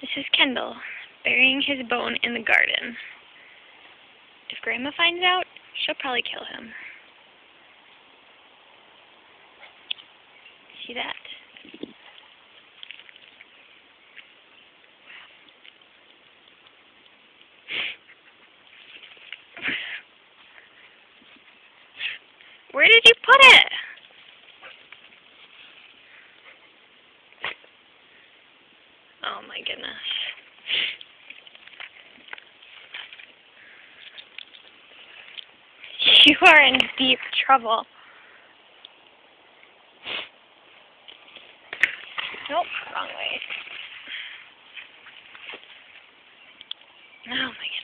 This is Kendall, burying his bone in the garden. If Grandma finds out, she'll probably kill him. See that? Where did you put it? Oh my goodness. You are in deep trouble. Nope, wrong way. Oh my goodness.